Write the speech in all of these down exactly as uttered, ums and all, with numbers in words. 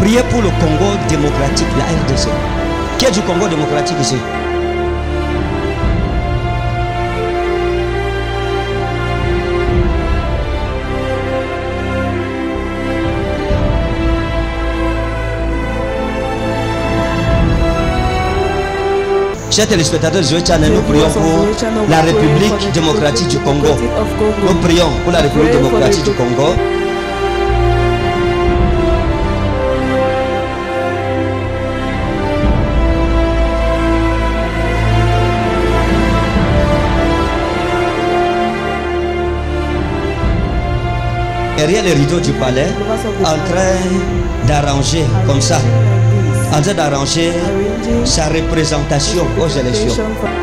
Priez pour le Congo démocratique, la R D C. Qui est du Congo démocratique ici? Chers téléspectateurs de Zoé Channel, nous prions pour la République démocratique du Congo. Nous prions pour la République démocratique du Congo. Derrière les rideaux du palais, en train d'arranger comme ça, en train d'arranger sa représentation aux élections.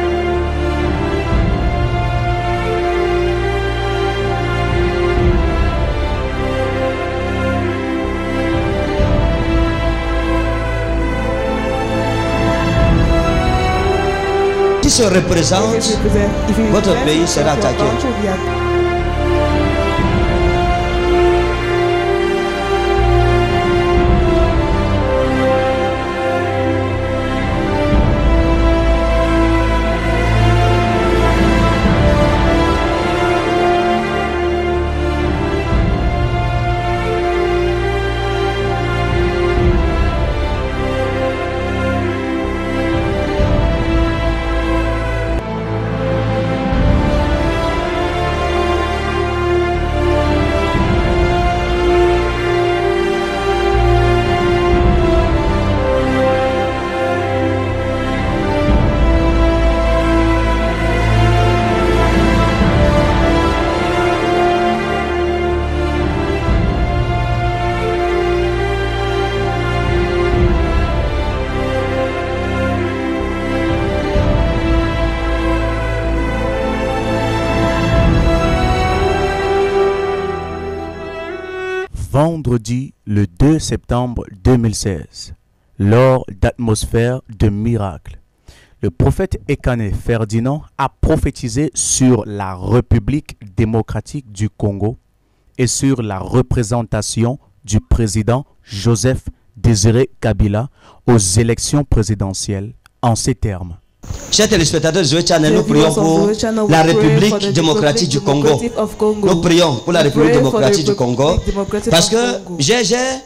Qui se représente, votre pays sera attaqué. Vendredi le deux septembre deux mille seize, lors d'atmosphère de miracle, le prophète Ekane Ferdinand a prophétisé sur la République démocratique du Congo et sur la représentation du président Joseph Désiré Kabila aux élections présidentielles en ces termes. Chers téléspectateurs de Zoé Channel, nous prions pour la République démocratique du Congo. Nous prions pour la République démocratique du Congo parce que j'ai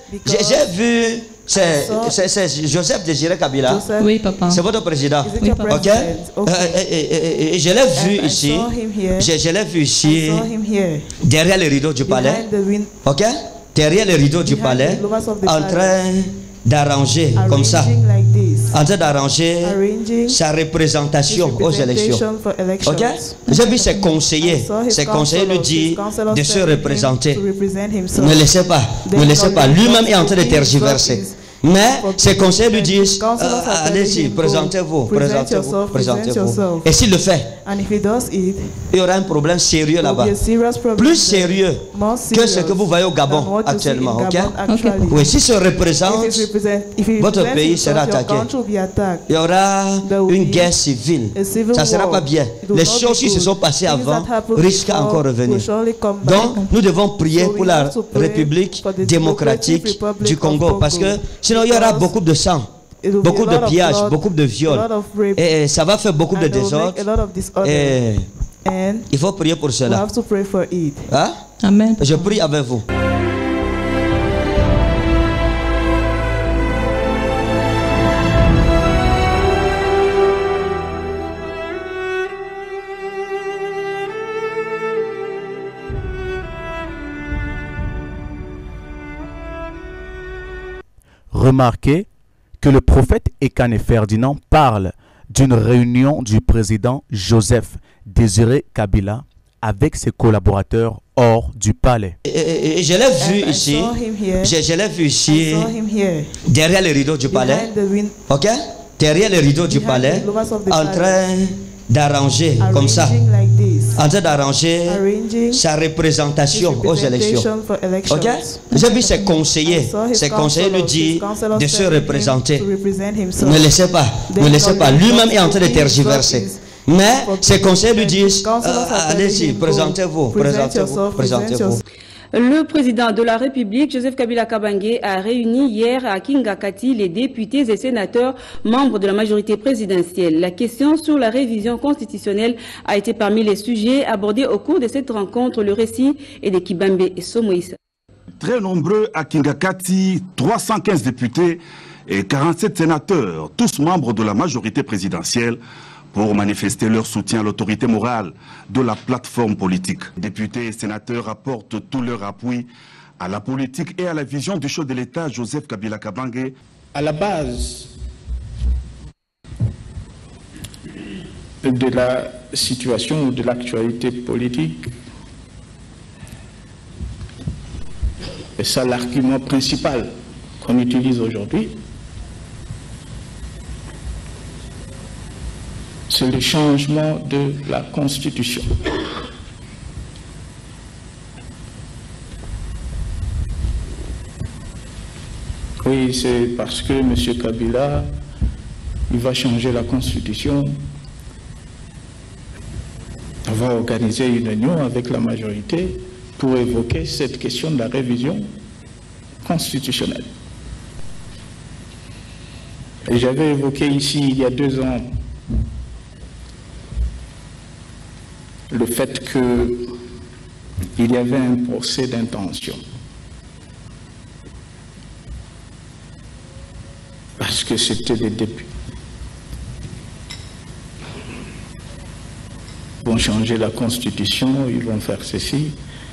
vu, c'est Joseph Désiré Kabila. Oui, papa. C'est votre président. Oui, papa. Ok. Euh, et, et, et je l'ai vu ici. Je, je l'ai vu ici derrière les rideaux du palais. Ok. Derrière les rideaux du palais, en train d'arranger comme ça, en train d'arranger sa représentation aux élections. Ok? J'ai vu ses conseillers, ses conseillers lui disent de se représenter. Ne laissez pas, ne laissez pas. Lui-même est en train de tergiverser. Mais ses conseillers lui disent, euh, allez-y, présentez-vous, présentez-vous, présentez-vous. Et s'il le fait, il y aura un problème sérieux là-bas. Plus sérieux que ce que vous voyez au Gabon actuellement. Okay? Okay. Oui, s'il se représente, votre pays sera attaqué. Il y aura une guerre civile. Ça ne sera pas bien. Les choses qui se sont passées avant risquent encore de revenir. Donc, nous devons prier pour la République démocratique du Congo parce que sinon, il y aura beaucoup de sang, beaucoup de pillages, beaucoup de viols. Et ça va faire beaucoup de désordre. Et il faut prier pour cela. Hein? Amen. Je prie avec vous. Remarquez que le prophète Ekane Ferdinand parle d'une réunion du président Joseph Désiré Kabila avec ses collaborateurs hors du palais. Et, et, et je l'ai vu ici, je, je l'ai vu ici, derrière les rideaux du palais, ok? Derrière les rideaux du palais, en train d'arranger comme ça, en train d'arranger sa représentation aux élections. Ok? J'ai vu ses conseillers, ses conseillers lui disent de se représenter. Ne laissez pas, ne laissez pas. Lui-même est en train de tergiverser. Mais ses conseillers lui disent, euh, allez-y, présentez-vous, présentez-vous, présentez-vous. Le président de la République, Joseph Kabila Kabange, a réuni hier à Kingakati les députés et sénateurs membres de la majorité présidentielle. La question sur la révision constitutionnelle a été parmi les sujets abordés au cours de cette rencontre. Le récit est de Kibambe et Somoïsa. Très nombreux à Kingakati, trois cent quinze députés et quarante-sept sénateurs, tous membres de la majorité présidentielle, pour manifester leur soutien à l'autorité morale de la plateforme politique. Députés et sénateurs apportent tout leur appui à la politique et à la vision du chef de l'État, Joseph Kabila Kabange. À la base de la situation ou de l'actualité politique, et c'est l'argument principal qu'on utilise aujourd'hui, c'est le changement de la Constitution. Oui, c'est parce que M. Kabila, il va changer la Constitution. On va organiser une réunion avec la majorité pour évoquer cette question de la révision constitutionnelle. Et j'avais évoqué ici, il y a deux ans, le fait qu'il y avait un procès d'intention. Parce que c'était des députés. Ils vont changer la Constitution, ils vont faire ceci.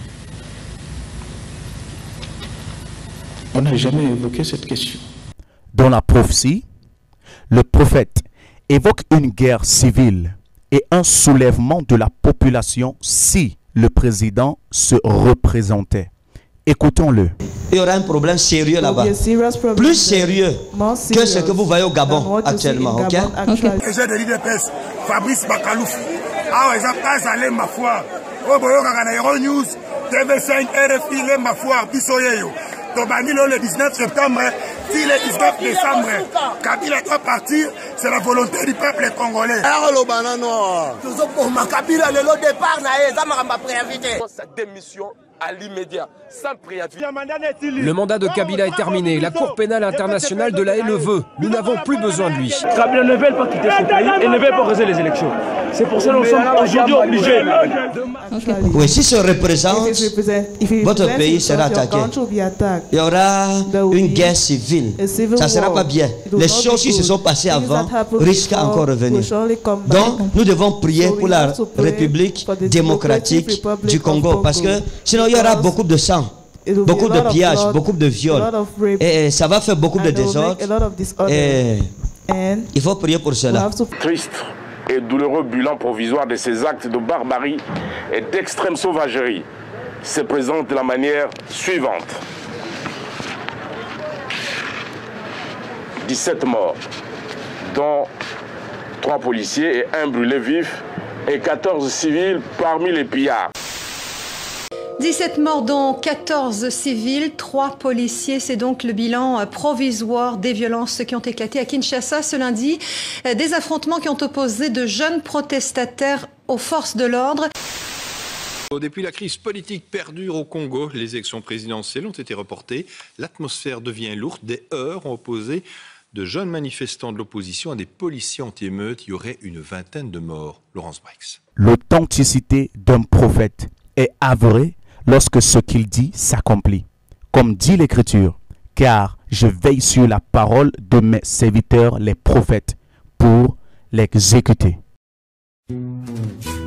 On n'a jamais évoqué cette question. Dans la prophétie, le prophète évoque une guerre civile et un soulèvement de la population si le président se représentait. Écoutons-le. Il y aura un problème sérieux là-bas. Plus sérieux que ce que vous voyez au Gabon actuellement. Ok? J'ai de l'I D P S, Fabrice Bakalouf. Ah ouais, j'ai allé ma foi. Au Boyo Gagana News, T V cinq, R F I, les ma foi, Pissoyeyo. Tobanilo le dix-neuf septembre, si le dix-neuf décembre, Kabila doit partir, c'est la volonté du peuple congolais. Kabila, le départ, sa démission à l'immédiat, sans préavis. Le mandat de Kabila est terminé. La Cour pénale internationale de la haie le veut. Nous n'avons plus besoin de lui. Kabila ne veut pas quitter ce pays et ne veut pas organiser les élections. C'est pour ça que nous sommes aujourd'hui obligés. Oui, si se représente, votre pays sera attaqué. Il y aura une guerre civile. Ça ne sera pas bien. Les choses qui se sont passées avant risquent encore de revenir. Donc, nous devons prier pour la République démocratique du Congo. Parce que sinon, il y aura beaucoup de sang, beaucoup de pillages, beaucoup de viols. Et ça va faire beaucoup de désordre. Et il faut prier pour cela. Triste et douloureux bilan provisoire de ces actes de barbarie et d'extrême sauvagerie se présente de la manière suivante. dix-sept morts, dont trois policiers et un brûlé vif et quatorze civils parmi les pillards. dix-sept morts dont quatorze civils, trois policiers. C'est donc le bilan provisoire des violences qui ont éclaté à Kinshasa ce lundi. Des affrontements qui ont opposé de jeunes protestataires aux forces de l'ordre. Depuis la crise politique perdure au Congo, les élections présidentielles ont été reportées. L'atmosphère devient lourde. Des heurts ont opposé de jeunes manifestants de l'opposition à des policiers anti-émeutes. Il y aurait une vingtaine de morts. Laurence Brix. L'authenticité d'un prophète est avérée lorsque ce qu'il dit s'accomplit. Comme dit l'Écriture, car je veille sur la parole de mes serviteurs les prophètes pour l'exécuter.